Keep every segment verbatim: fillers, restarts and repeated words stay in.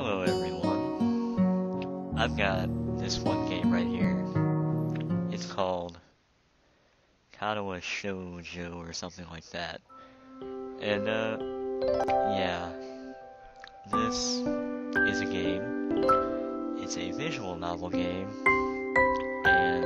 Hello everyone. I've got this one game right here. It's called Katawa Shoujo or something like that. And uh yeah, this is a game. It's a visual novel game. And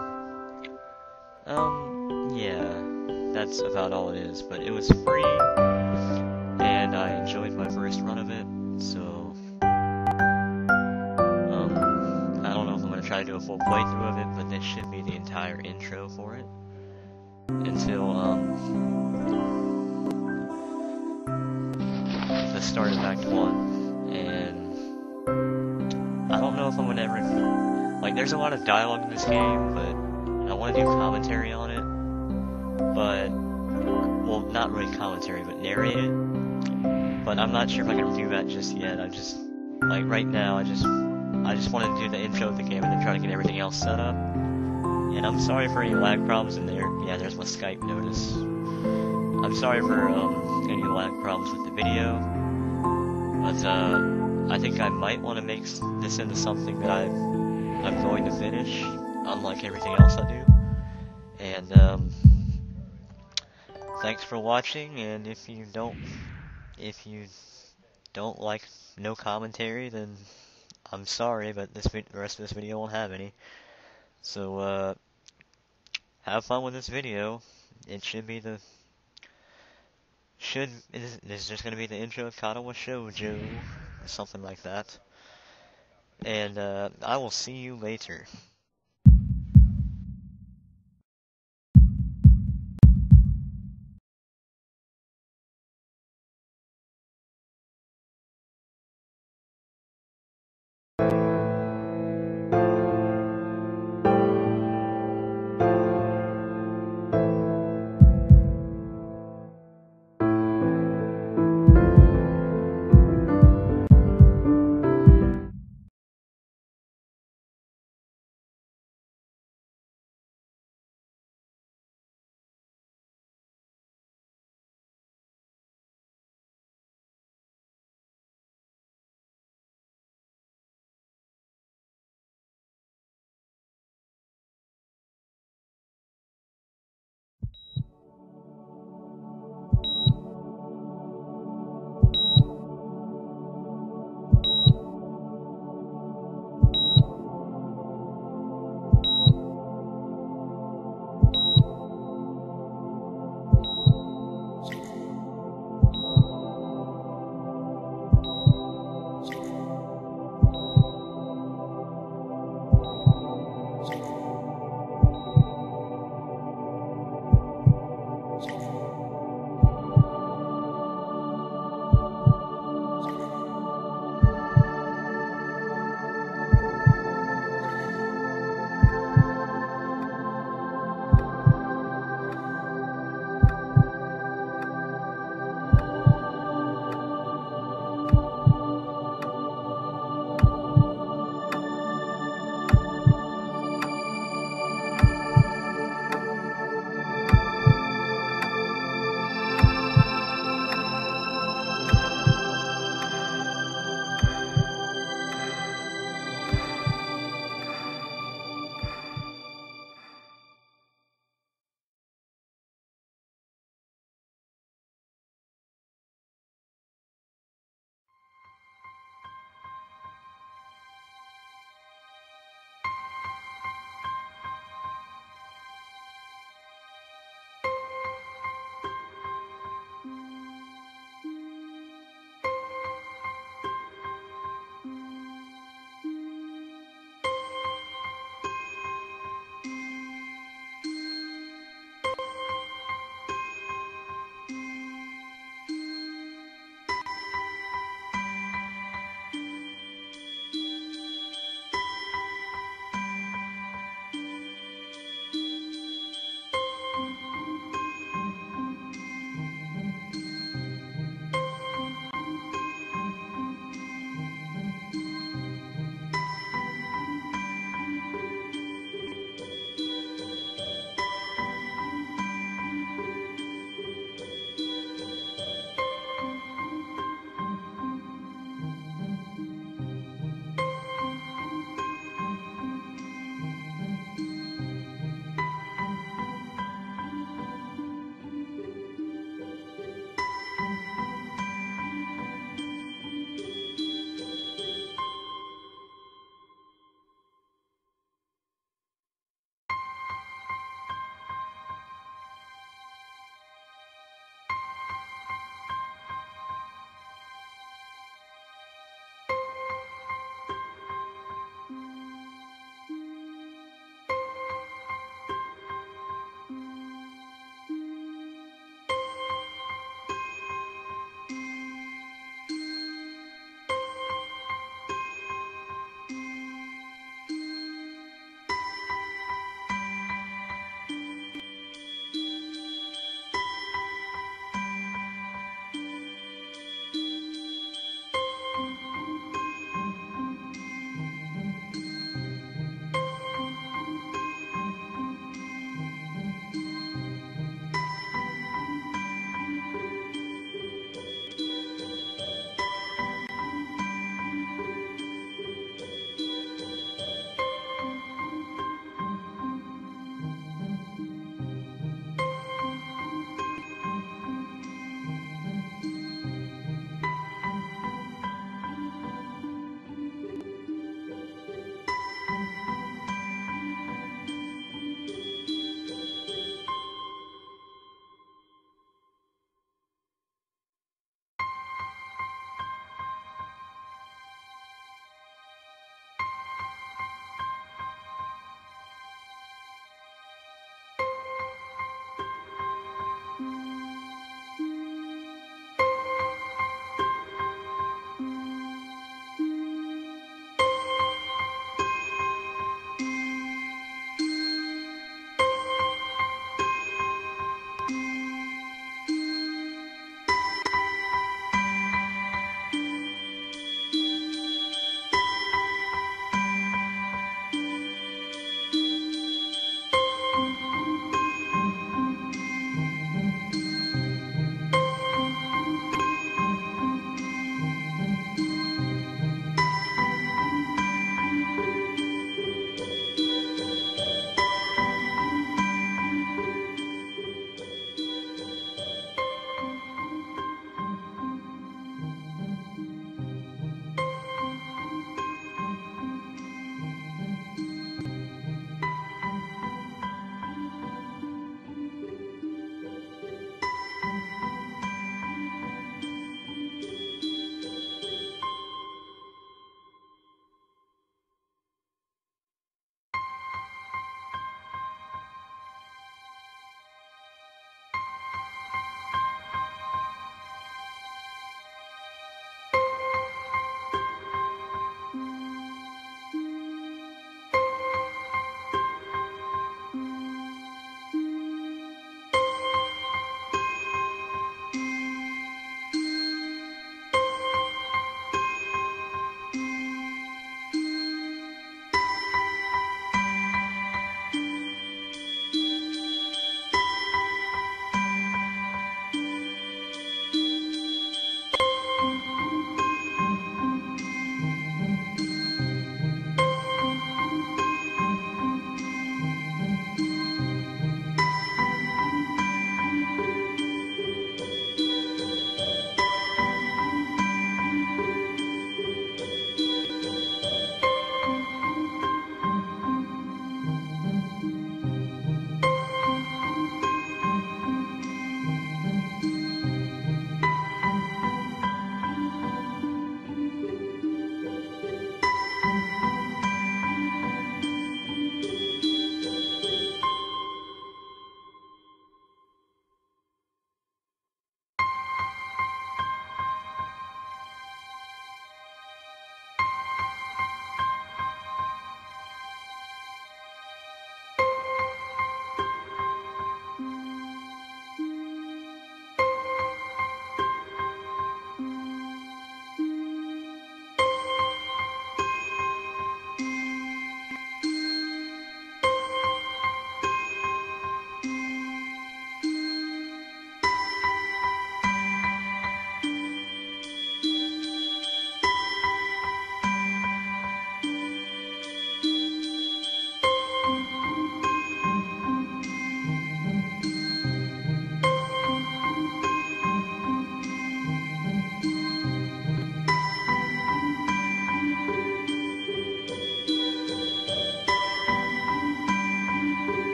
um yeah, that's about all it is, but it was free and I enjoyed my first run of it, so try to do a full playthrough of it, but this should be the entire intro for it until um the start of Act One. And I don't know if I'm gonna ever like. There's a lot of dialogue in this game, but I want to do commentary on it. But well, not really commentary, but narrate it. But I'm not sure if I can do that just yet. I just like right now. I just. I just wanted to do the intro of the game and then try to get everything else set up. And I'm sorry for any lag problems in there. Yeah, there's my Skype notice. I'm sorry for um, any lag problems with the video. But uh, I think I might want to make this into something that I'm, I'm going to finish, unlike everything else I do. And um, thanks for watching, and if you don't, if you don't like no commentary, then I'm sorry, but this the rest of this video won't have any. So, uh, have fun with this video. It should be the... Should... This is just gonna be the intro of Katawa Shoujo, or something like that. And, uh, I will see you later.